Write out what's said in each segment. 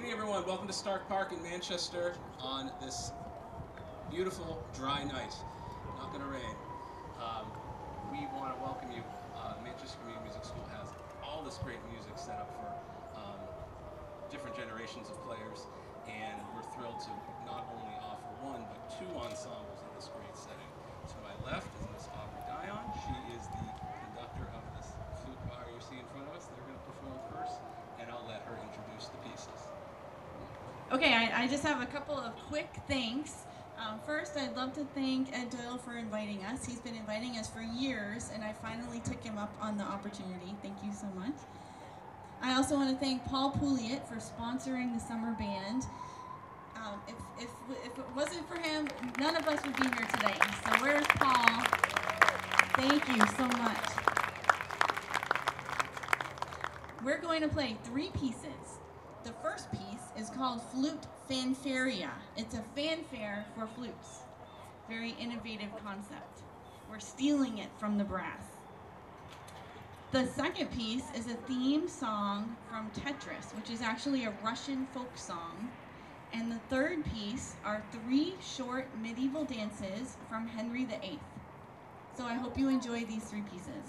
evening, everyone. Welcome to Stark Park in Manchester on this beautiful, dry night. Not going to rain. Um, we want to welcome you. Manchester Community Music School has all this great music set up for different generations of players, and we're thrilled to not only offer one, but two ensembles in this great setting. To my left is Miss Aubrey Dion. She is the conductor of this flute choir you see in front of us. They're going to perform first, and I'll let her introduce the pieces. Okay, I just have a couple of quick thanks. First, I'd love to thank Ed Doyle for inviting us. He's been inviting us for years, and I finally took him up on the opportunity. Thank you so much. I also want to thank Paul Pouliot for sponsoring the summer band. If it wasn't for him, none of us would be here today. So where's Paul? Thank you so much. We're going to play 3 pieces. The first piece is called Flute Fanfaria. It's a fanfare for flutes. Very innovative concept. We're stealing it from the brass. The second piece is a theme song from Tetris, which is actually a Russian folk song. And the third piece are 3 short medieval dances from Henry VIII. So I hope you enjoy these 3 pieces.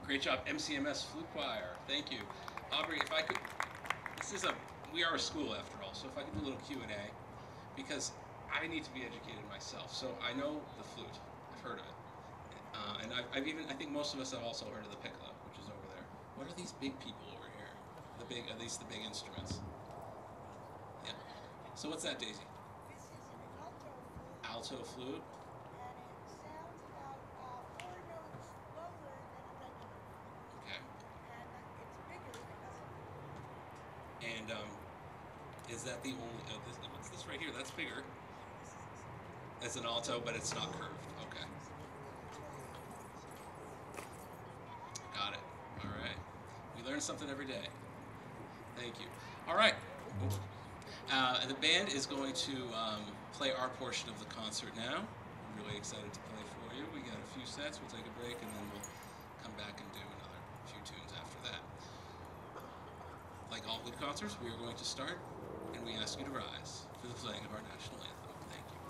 Great job, MCMS Flute Choir. Thank you. Aubrey, if I could, we are a school after all, so if I could do a little Q&A, because I need to be educated myself. So I know the flute, I've heard of it. And I think most of us have also heard of the piccolo, which is over there. What are these big people over here? At least the big instruments. Yeah. So what's that, Daisy? This is an alto flute. Alto flute. And it sounds about 4 notes lower than a regular flute. Okay. And it's bigger because of it. And is that the only? What's this right here? That's bigger. It's an alto, but it's not curved. Okay. Got it. All right. We learn something every day. Thank you. All right. The band is going to play our portion of the concert now. I'm really excited to play for you. We got a few sets. We'll take a break, and then we'll come back and do another few tunes after that. Like all good concerts, we are going to start, and we ask you to rise for the playing of our national anthem. Thank you.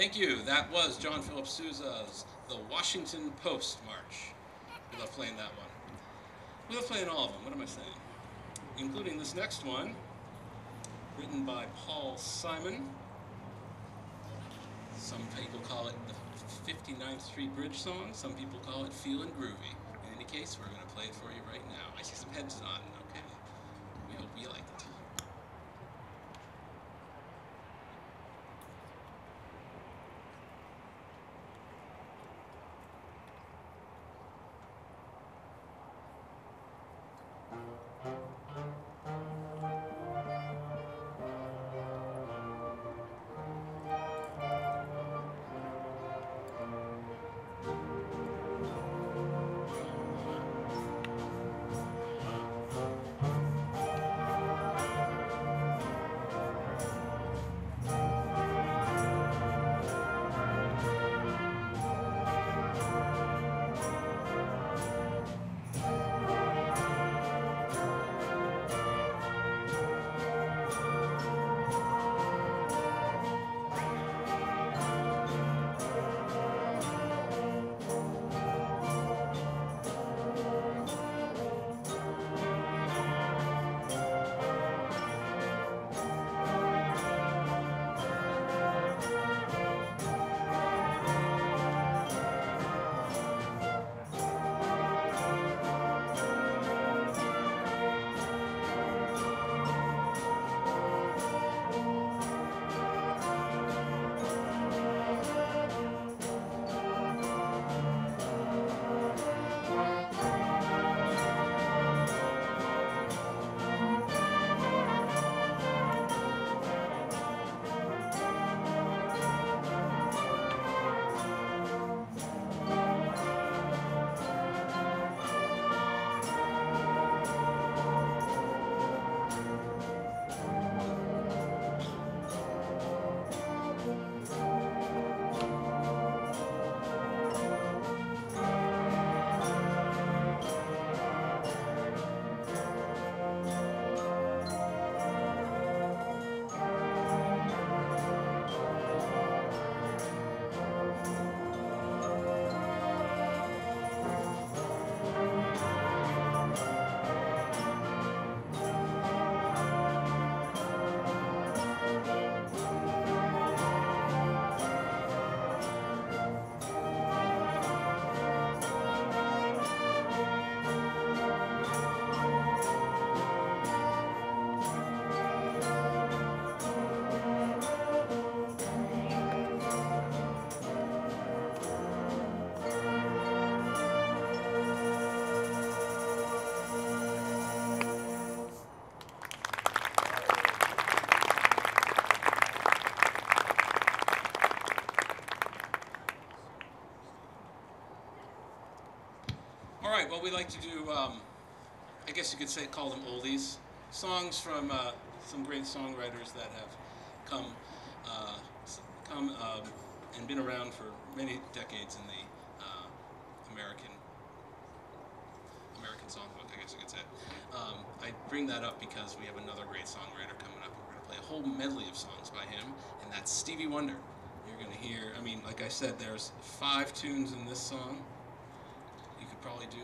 Thank you. That was John Philip Sousa's The Washington Post March. We love playing that one. We love playing all of them. What am I saying? Including this next one, written by Paul Simon. Some people call it the 59th Street Bridge song. Some people call it Feelin' Groovy. In any case, we're going to play it for you right now. I see some heads nodding. Okay. We hope you like it. All right, well, we like to do, I guess you could say, call them oldies. Songs from some great songwriters that have come and been around for many decades in the American songbook, I guess you could say. I bring that up because we have another great songwriter coming up. We're going to play a whole medley of songs by him, and that's Stevie Wonder. You're going to hear, I mean, like I said, there's 5 tunes in this song. You could probably do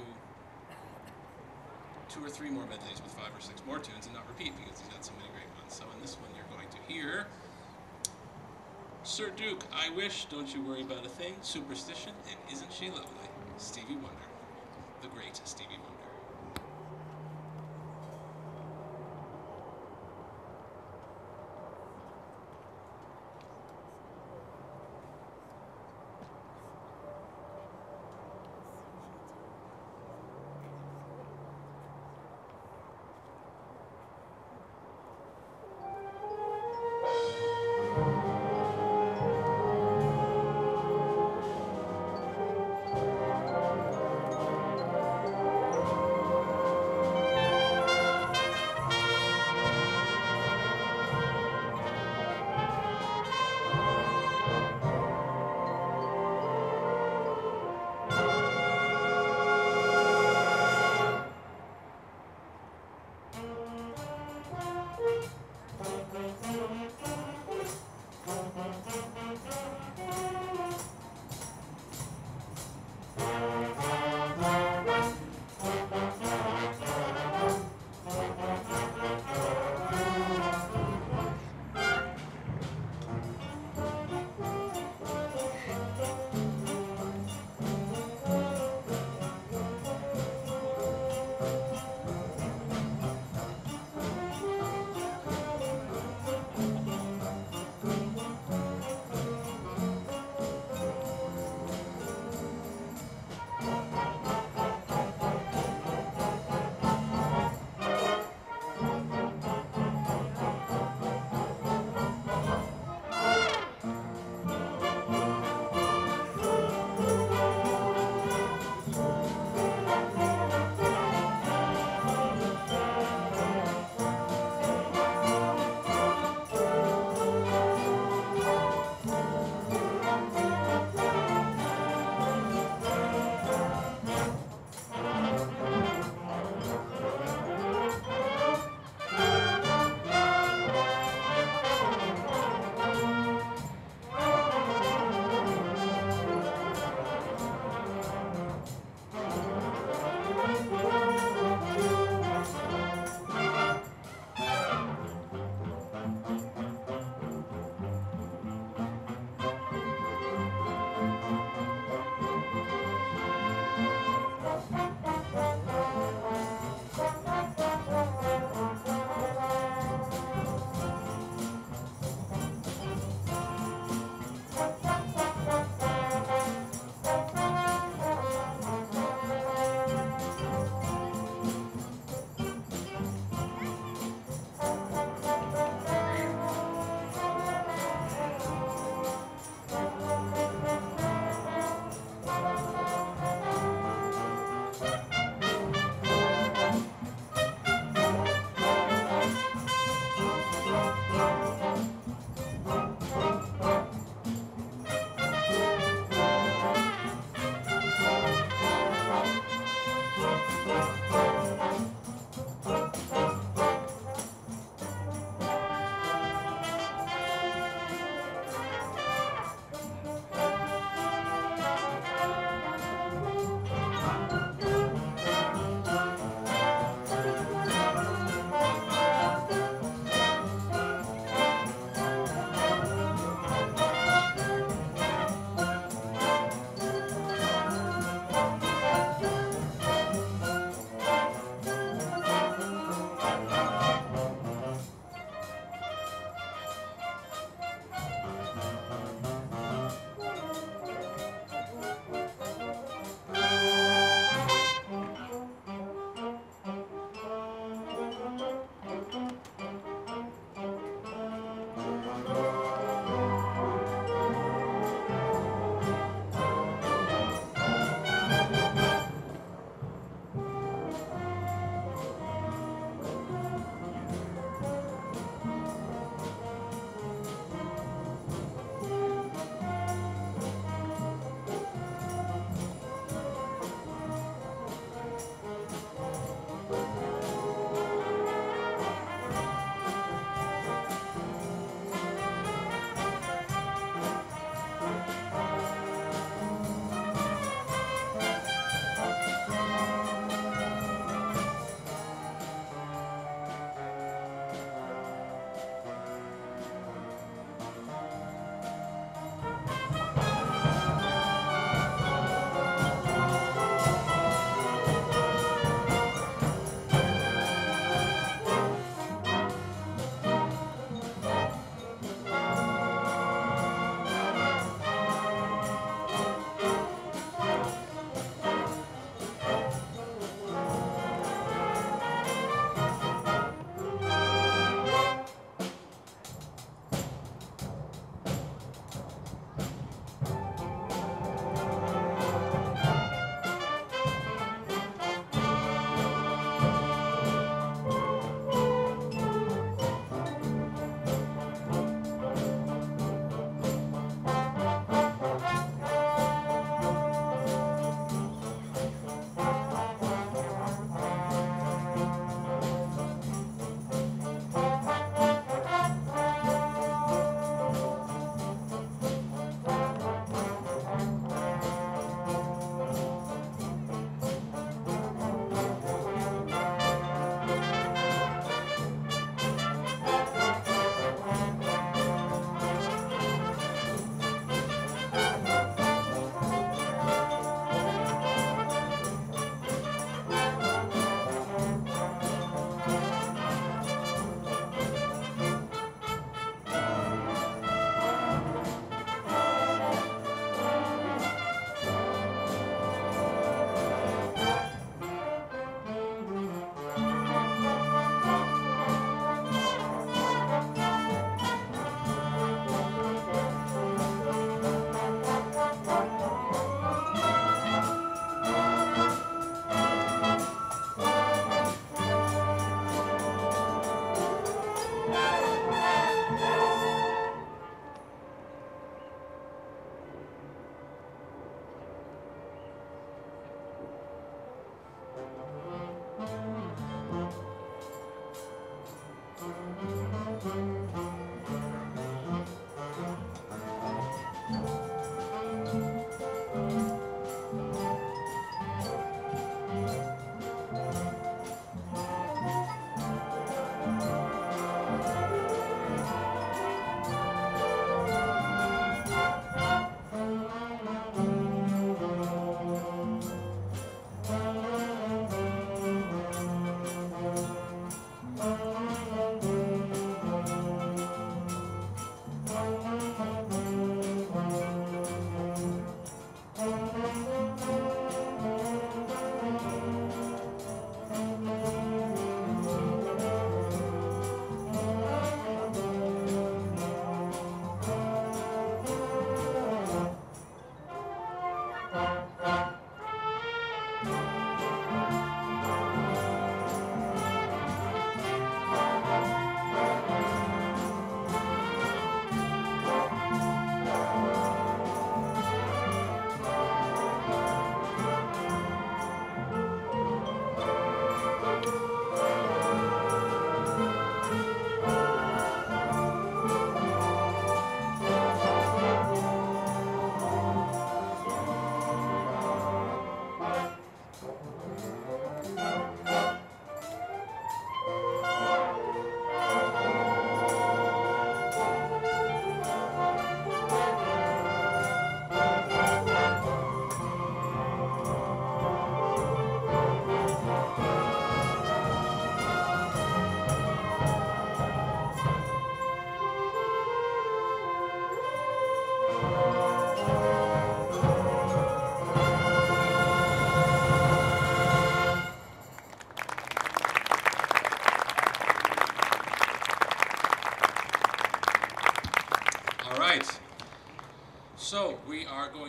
2 or 3 more medleys with 5 or 6 more tunes and not repeat because he's got so many great ones. So in this one you're going to hear Sir Duke, I Wish, Don't You Worry About a Thing, Superstition, and Isn't She Lovely? Stevie Wonder, the great Stevie Wonder.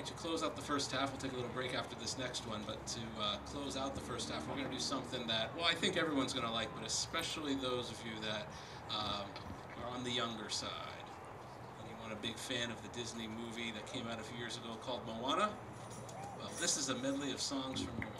to close out the first half, we'll take a little break after this next one, but to close out the first half, we're going to do something that, well, I think everyone's going to like, but especially those of you that are on the younger side. Anyone a big fan of the Disney movie that came out a few years ago called Moana? Well, this is a medley of songs from Moana.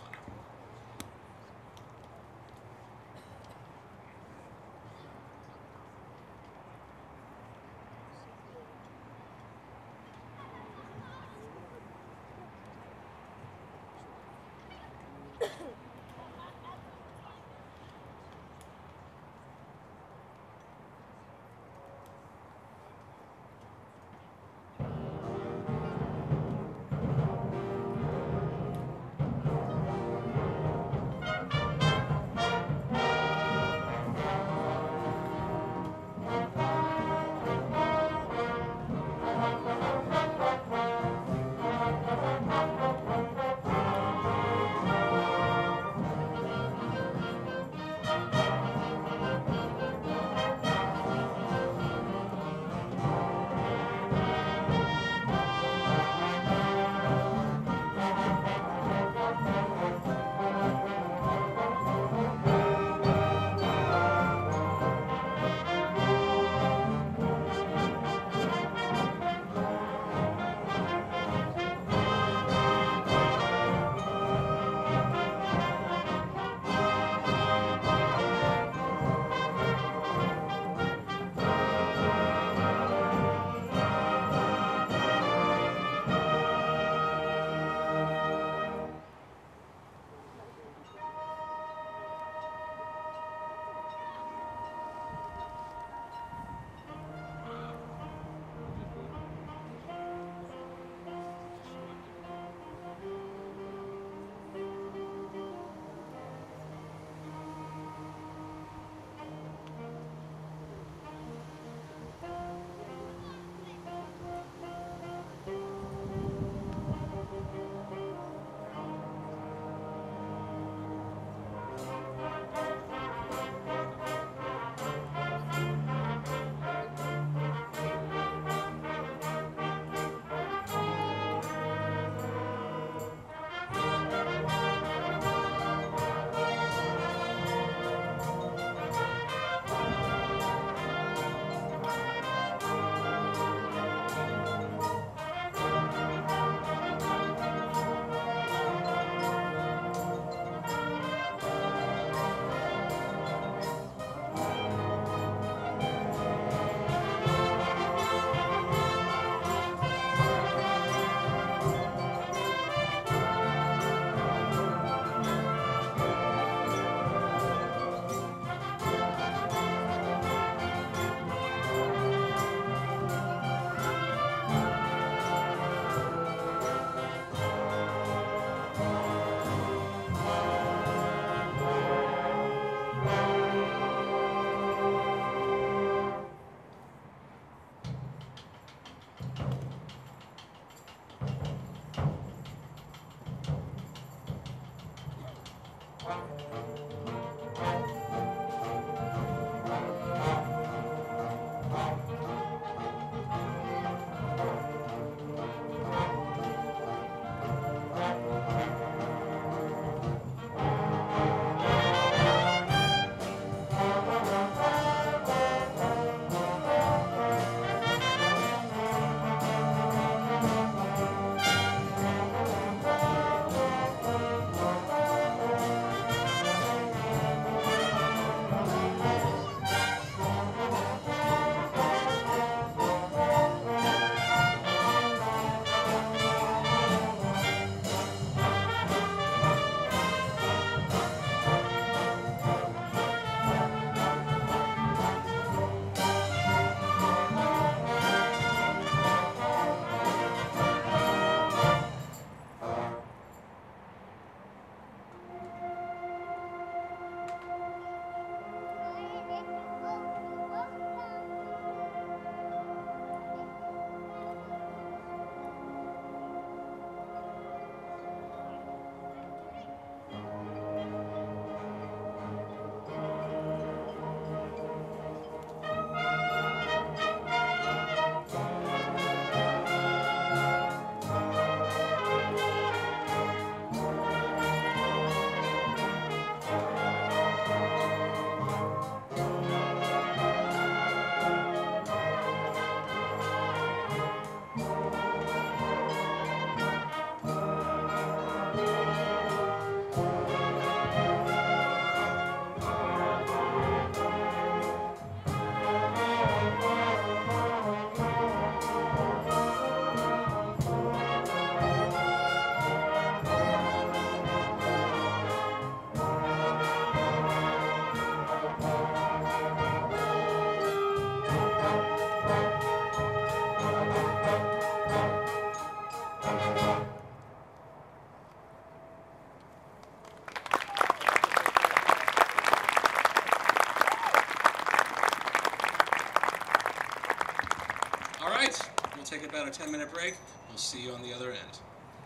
take about a 10-minute break. We'll see you on the other end.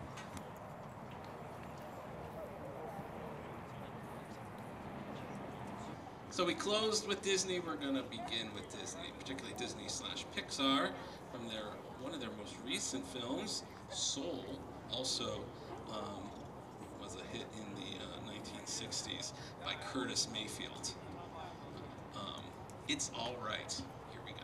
So we closed with Disney. We're going to begin with Disney, particularly Disney/Pixar, from one of their most recent films, Soul, also was a hit in the 1960s by Curtis Mayfield. It's All Right. Here we go.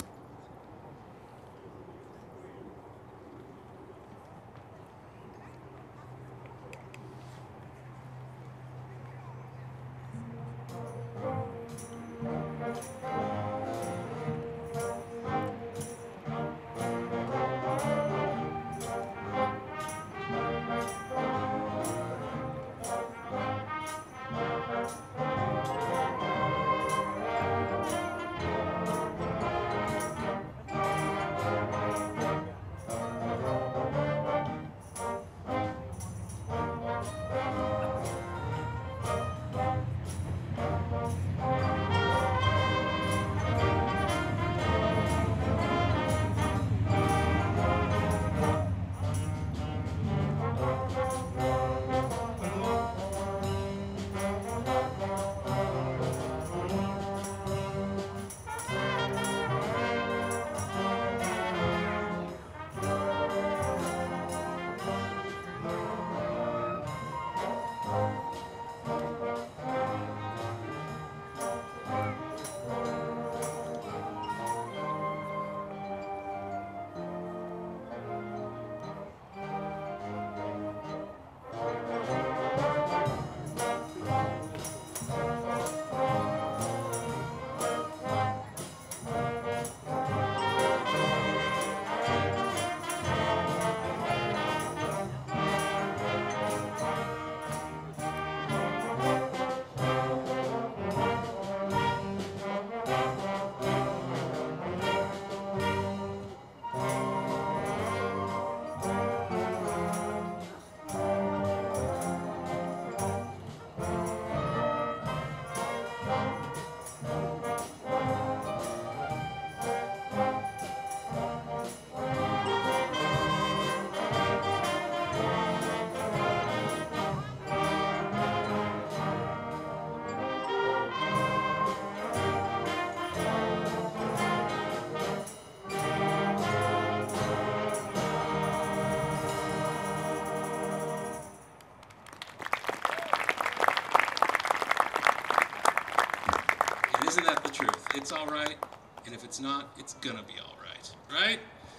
Isn't that the truth? It's all right, and if it's not, it's gonna be all right, right?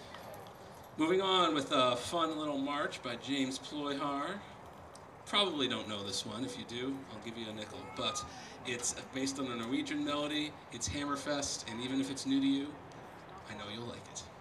Moving on with a fun little march by James Ployhar. Probably don't know this one. If you do, I'll give you a nickel. But it's based on a Norwegian melody. It's Hammerfest, and even if it's new to you, I know you'll like it.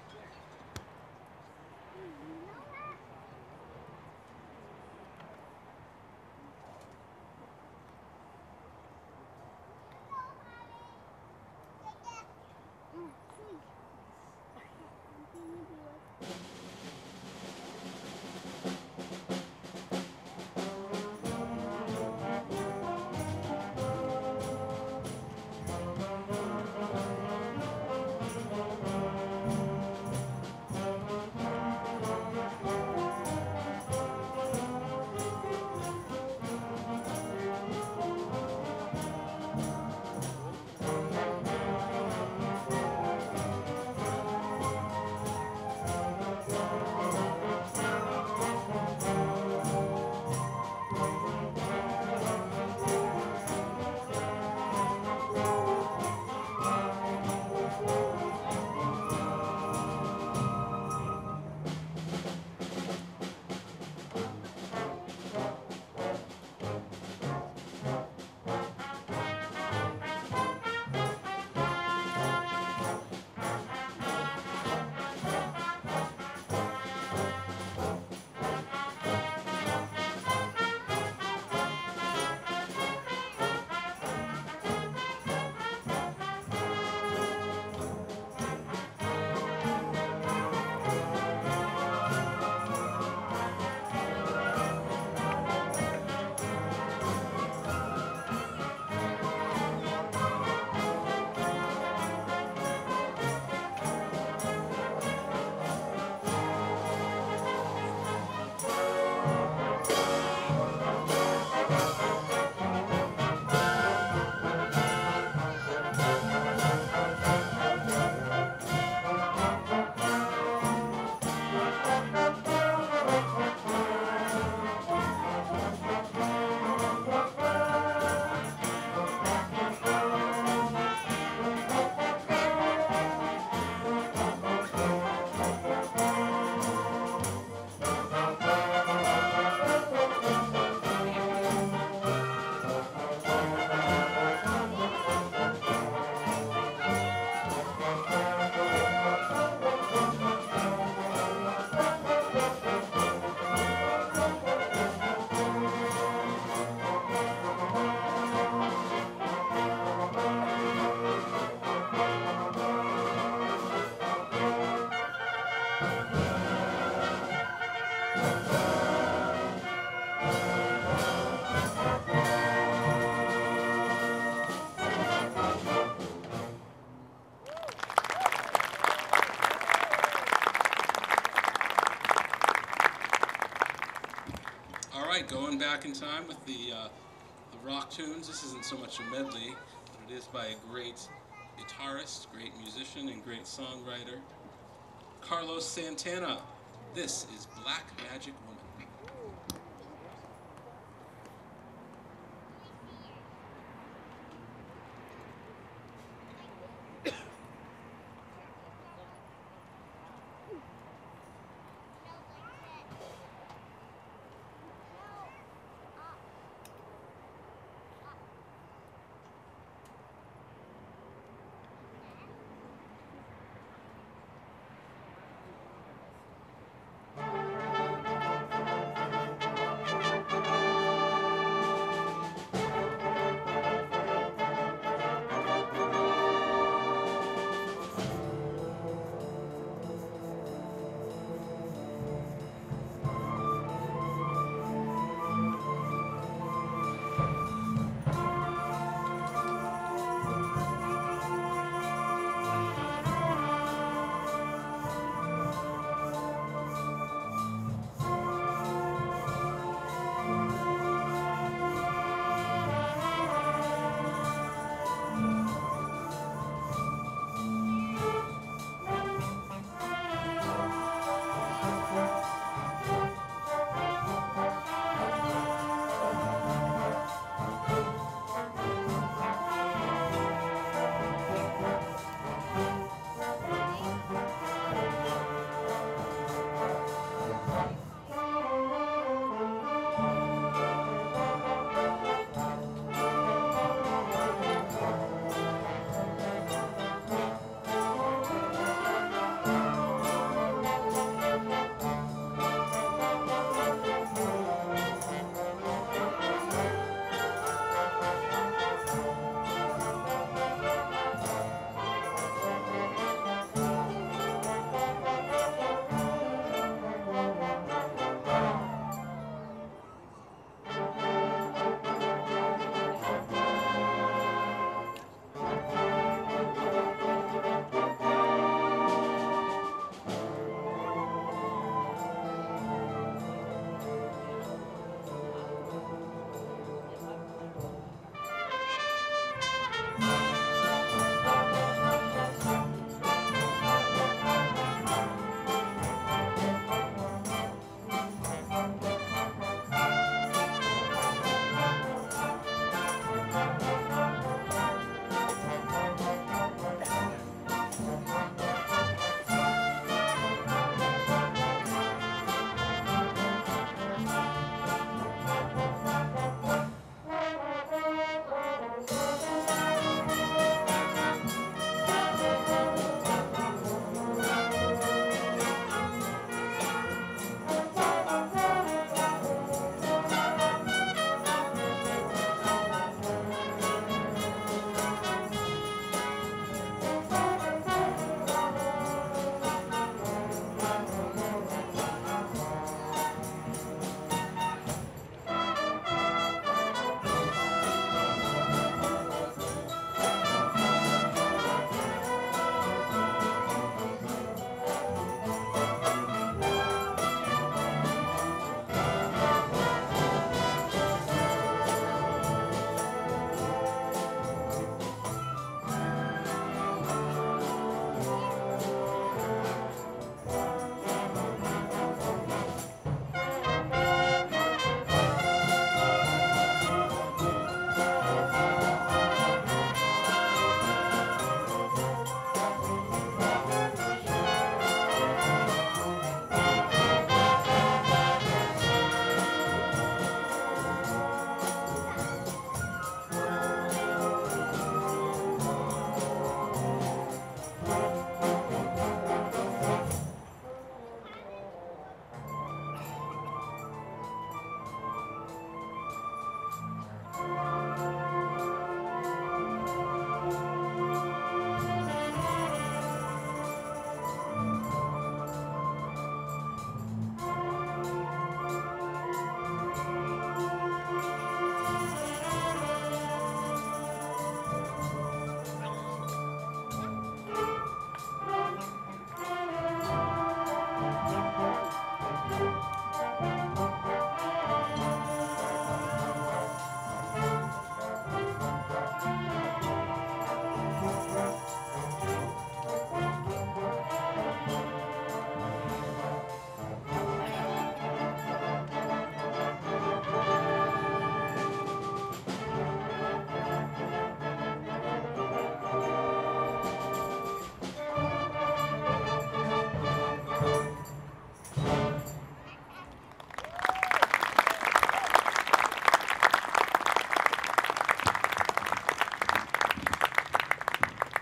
going back in time with the rock tunes. This isn't so much a medley, but it is by a great guitarist, great musician, and great songwriter, Carlos Santana. This is Black Magic Woman.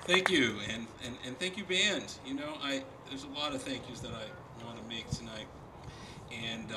Thank you, and thank you, band. You know, there's a lot of thank yous that I want to make tonight, and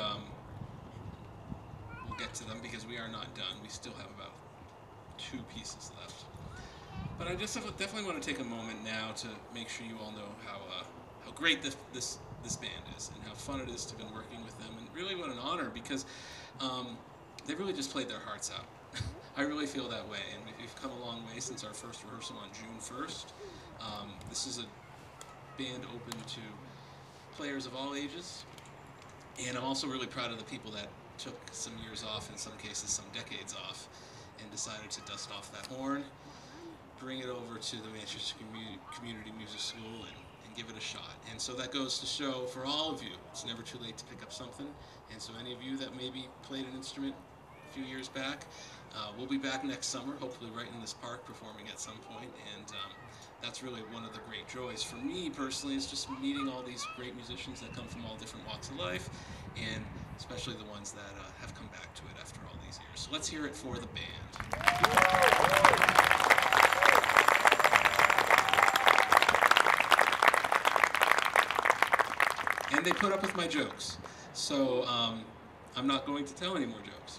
we'll get to them because we are not done. We still have about 2 pieces left. But I just definitely want to take a moment now to make sure you all know how great this band is and how fun it is to have been working with them, and really what an honor because they really just played their hearts out. I really feel that way, and we've come a long way since our first rehearsal on June 1st. This is a band open to players of all ages, and I'm also really proud of the people that took some years off, in some cases some decades off, and decided to dust off that horn, bring it over to the Manchester Community Music School, and give it a shot. And so that goes to show for all of you, it's never too late to pick up something. And so any of you that maybe played an instrument a few years back, we'll be back next summer, hopefully right in this park, performing at some point. And that's really one of the great joys for me personally, is just meeting all these great musicians that come from all different walks of life, and especially the ones that have come back to it after all these years. So let's hear it for the band. And they put up with my jokes, so I'm not going to tell any more jokes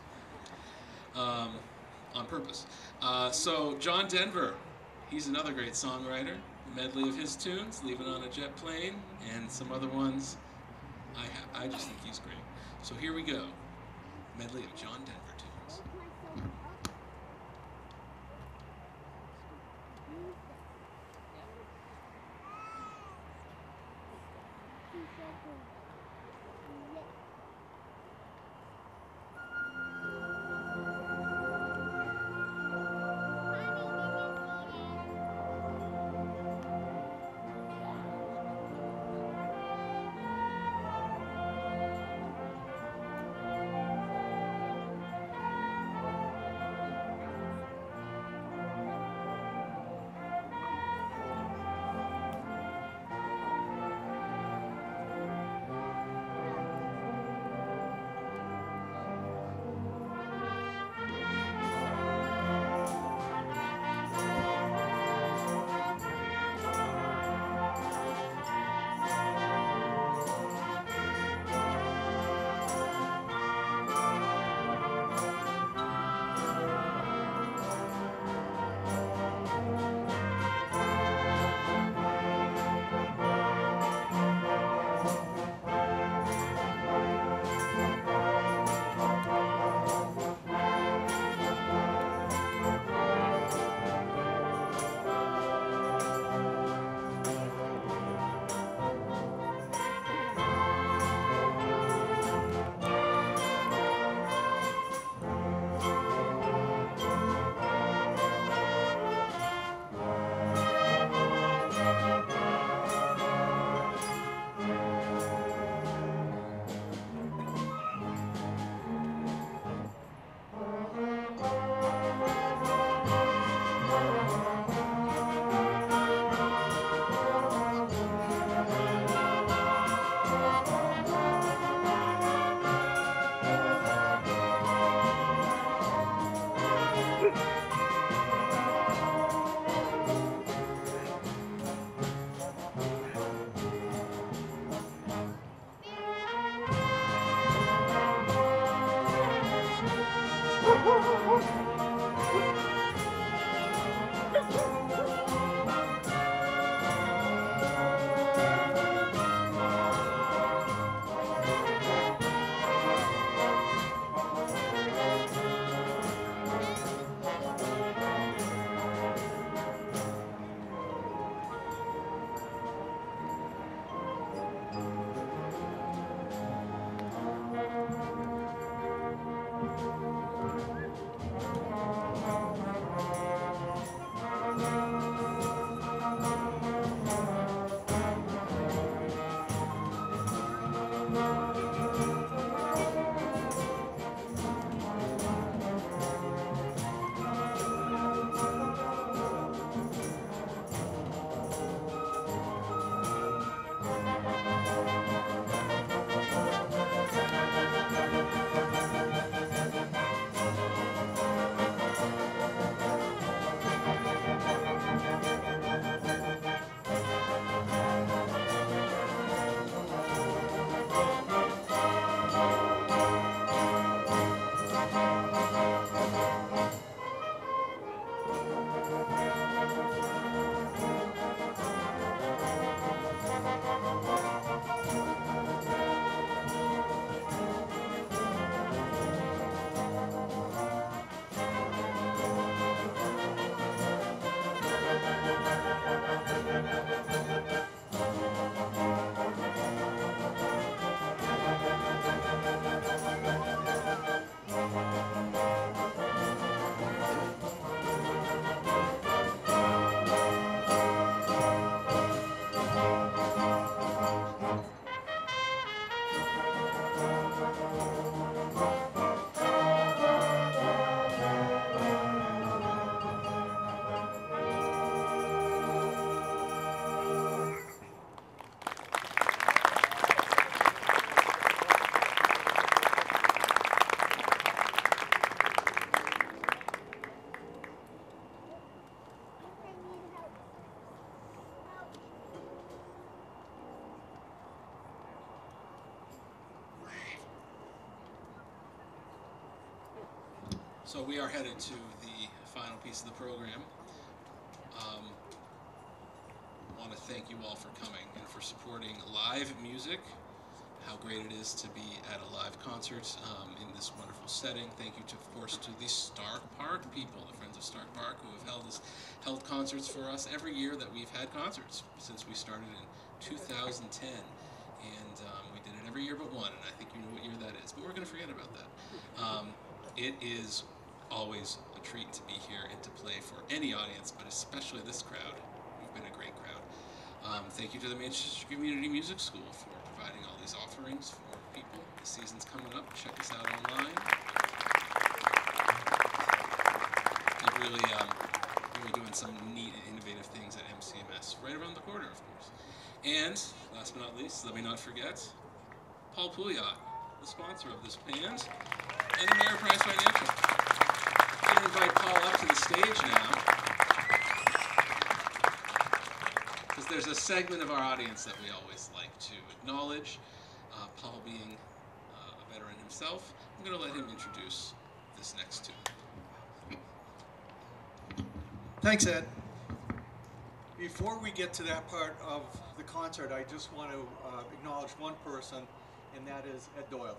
on purpose. So John Denver, he's another great songwriter. A medley of his tunes, Leaving on a Jet Plane, and some other ones. I just think he's great. So here we go, medley of John Denver tunes. So we are headed to the final piece of the program. Want to thank you all for coming and for supporting live music. How great it is to be at a live concert in this wonderful setting. Thank you, of course, to the Stark Park people, the Friends of Stark Park, who have held concerts for us every year that we've had concerts since we started in 2010. And we did it every year but one, and I think you know what year that is. But we're going to forget about that. It is always a treat to be here and to play for any audience, but especially this crowd. You've been a great crowd. Thank you to the Manchester Community Music School for providing all these offerings for people. The season's coming up. Check us out online. They're really doing some neat and innovative things at MCMS, right around the corner, of course. And last but not least, let me not forget, Paul Pouliot, the sponsor of this band, and Ameriprise Financial. I'm going to invite Paul up to the stage now, because there's a segment of our audience that we always like to acknowledge. Paul being a veteran himself, I'm going to let him introduce this next tune. Thanks, Ed. Before we get to that part of the concert, I just want to acknowledge one person, and that is Ed Doyle.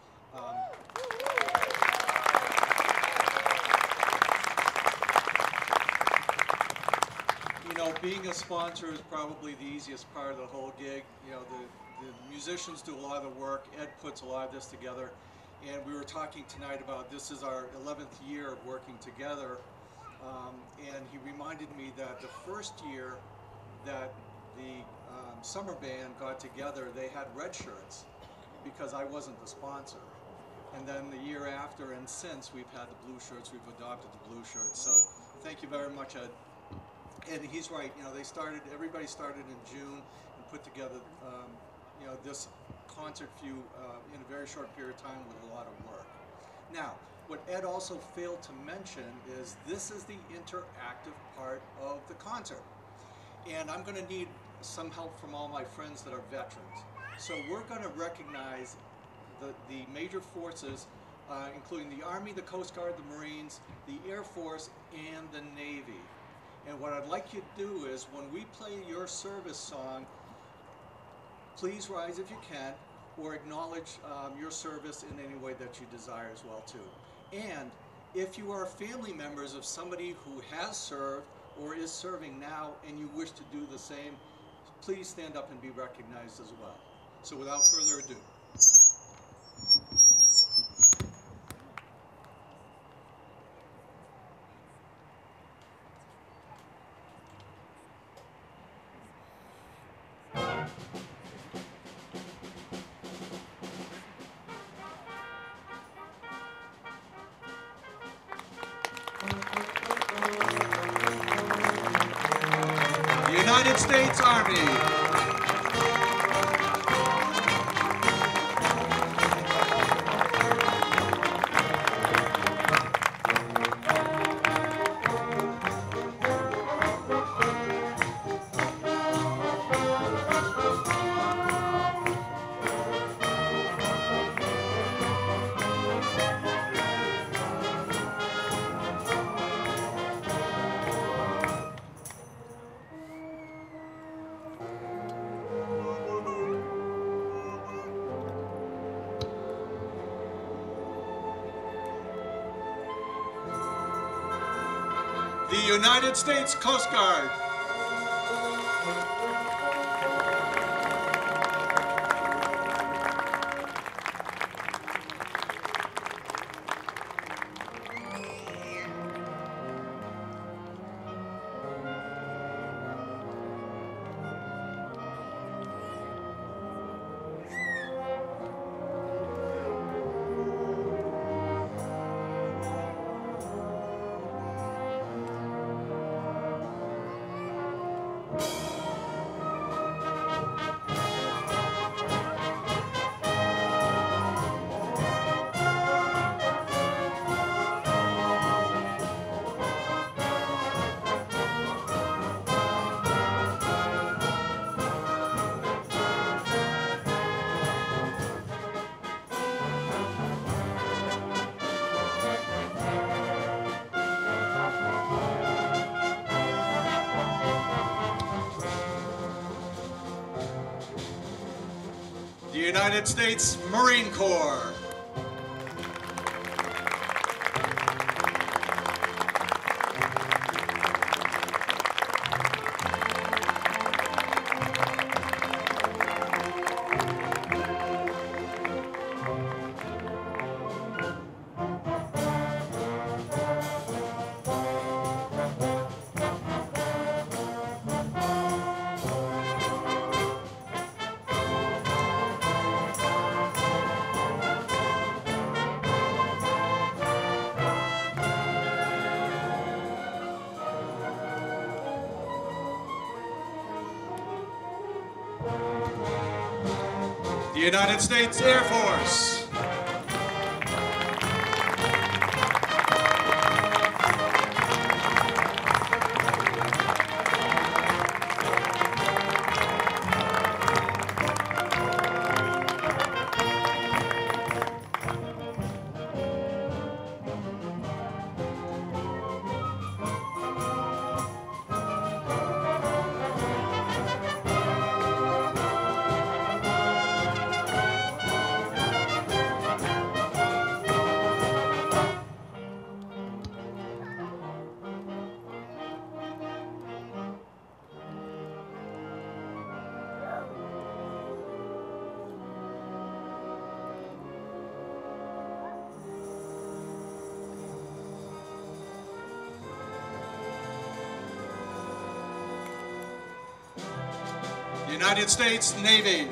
You know, being a sponsor is probably the easiest part of the whole gig. You know, the musicians do a lot of the work. Ed puts a lot of this together. And we were talking tonight about this is our 11th year of working together. And he reminded me that the first year that the summer band got together, they had red shirts because I wasn't the sponsor. And then the year after and since, we've had the blue shirts. We've adopted the blue shirts. So thank you very much, Ed. And he's right. You know, everybody started in June and put together, you know, this concert in a very short period of time with a lot of work. Now, what Ed also failed to mention is this is the interactive part of the concert. And I'm going to need some help from all my friends that are veterans. So we're going to recognize the major forces, including the Army, the Coast Guard, the Marines, the Air Force, and the Navy. And what I'd like you to do is, when we play your service song, please rise if you can, or acknowledge your service in any way that you desire as well too. And if you are family members of somebody who has served or is serving now and you wish to do the same, please stand up and be recognized as well. So without further ado. United States Army. The United States Coast Guard. United States Marine Corps. The United States Air Force. United States Navy.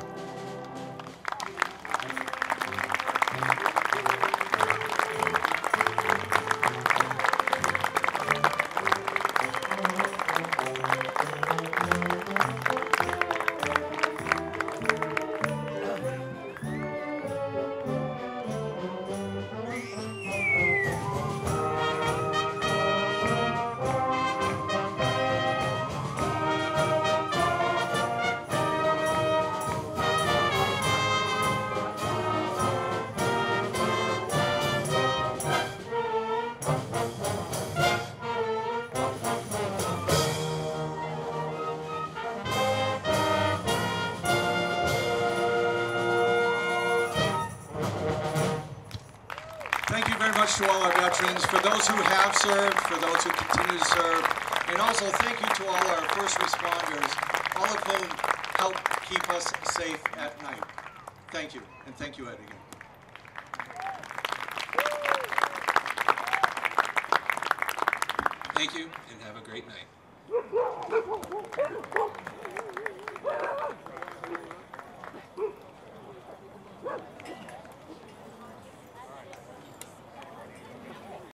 Thank you very much to all our veterans, for those who have served, for those who continue to serve, and also thank you to all our first responders, all of whom help keep us safe at night. Thank you, and thank you, Ed, again. Thank you, and have a great night.